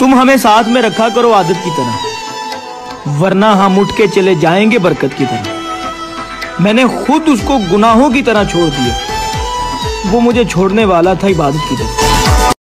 तुम हमें साथ में रखा करो आदत की तरह, वरना हम उठ के चले जाएंगे बरकत की तरह। मैंने खुद उसको गुनाहों की तरह छोड़ दिया, वो मुझे छोड़ने वाला था इबादत की तरह।